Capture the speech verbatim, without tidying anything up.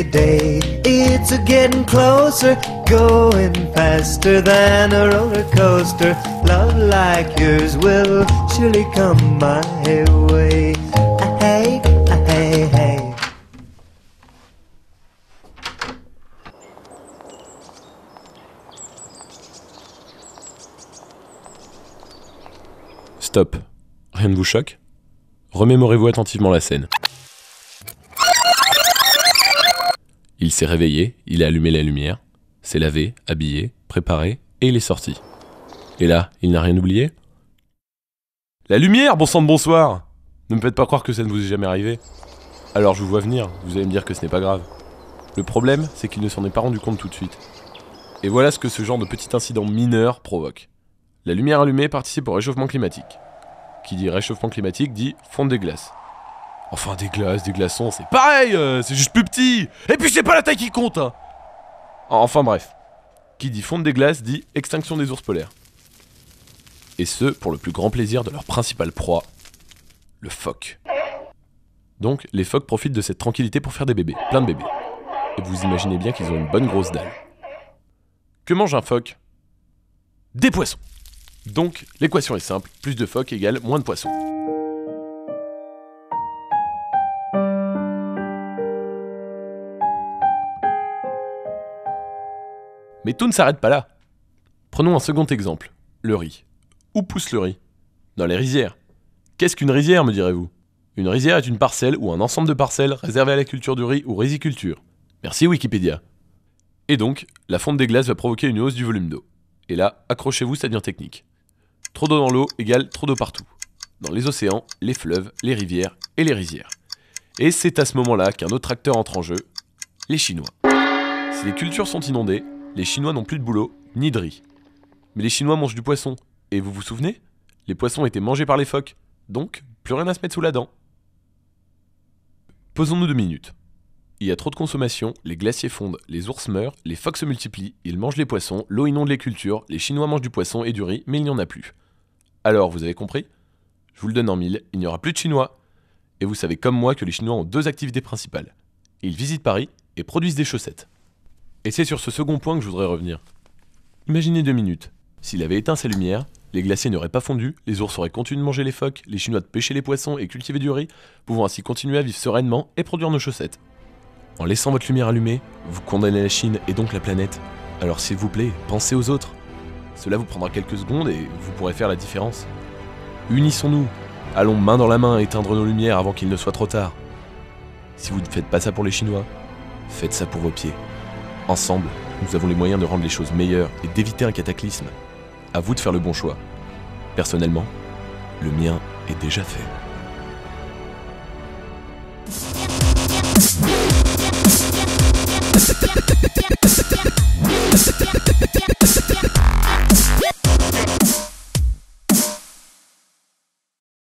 day. It's a getting closer, going faster than a roller coaster. Love like yours will surely come my way. Hey, hey, hey. Stop. Rien ne vous choque ? Remémorez-vous attentivement la scène. Il s'est réveillé, il a allumé la lumière, s'est lavé, habillé, préparé, et il est sorti. Et là, il n'a rien oublié ? La lumière, bon sang de bonsoir ! Ne me faites pas croire que ça ne vous est jamais arrivé. Alors je vous vois venir, vous allez me dire que ce n'est pas grave. Le problème, c'est qu'il ne s'en est pas rendu compte tout de suite. Et voilà ce que ce genre de petit incident mineur provoque. La lumière allumée participe au réchauffement climatique. Qui dit réchauffement climatique dit fonte des glaces. Enfin des glaces, des glaçons, c'est pareil, euh, c'est juste plus petit. Et puis c'est pas la taille qui compte hein. Enfin bref. Qui dit fonte des glaces dit extinction des ours polaires. Et ce, pour le plus grand plaisir de leur principale proie, le phoque. Donc les phoques profitent de cette tranquillité pour faire des bébés, plein de bébés. Et vous imaginez bien qu'ils ont une bonne grosse dalle. Que mange un phoque ? Des poissons. Donc, l'équation est simple, plus de phoques égale moins de poissons. Mais tout ne s'arrête pas là. Prenons un second exemple, le riz. Où pousse le riz ? Dans les rizières. Qu'est-ce qu'une rizière, me direz-vous ? Une rizière est une parcelle ou un ensemble de parcelles réservées à la culture du riz ou riziculture. Merci Wikipédia. Et donc, la fonte des glaces va provoquer une hausse du volume d'eau. Et là, accrochez-vous, ça devient technique. Trop d'eau dans l'eau égale trop d'eau partout. Dans les océans, les fleuves, les rivières et les rizières. Et c'est à ce moment-là qu'un autre acteur entre en jeu, les Chinois. Si les cultures sont inondées, les Chinois n'ont plus de boulot, ni de riz. Mais les Chinois mangent du poisson. Et vous vous souvenez ? Les poissons étaient mangés par les phoques. Donc, plus rien à se mettre sous la dent. Posons-nous deux minutes. Il y a trop de consommation, les glaciers fondent, les ours meurent, les phoques se multiplient, ils mangent les poissons, l'eau inonde les cultures, les Chinois mangent du poisson et du riz, mais il n'y en a plus. Alors, vous avez compris ? Je vous le donne en mille, il n'y aura plus de Chinois. Et vous savez comme moi que les Chinois ont deux activités principales. Ils visitent Paris et produisent des chaussettes. Et c'est sur ce second point que je voudrais revenir. Imaginez deux minutes. S'il avait éteint sa lumière, les glaciers n'auraient pas fondu, les ours auraient continué de manger les phoques, les Chinois de pêcher les poissons et cultiver du riz, pouvant ainsi continuer à vivre sereinement et produire nos chaussettes. En laissant votre lumière allumée, vous condamnez la Chine et donc la planète. Alors s'il vous plaît, pensez aux autres. Cela vous prendra quelques secondes et vous pourrez faire la différence. Unissons-nous. Allons main dans la main éteindre nos lumières avant qu'il ne soit trop tard. Si vous ne faites pas ça pour les Chinois, faites ça pour vos pieds. Ensemble, nous avons les moyens de rendre les choses meilleures et d'éviter un cataclysme. À vous de faire le bon choix. Personnellement, le mien est déjà fait.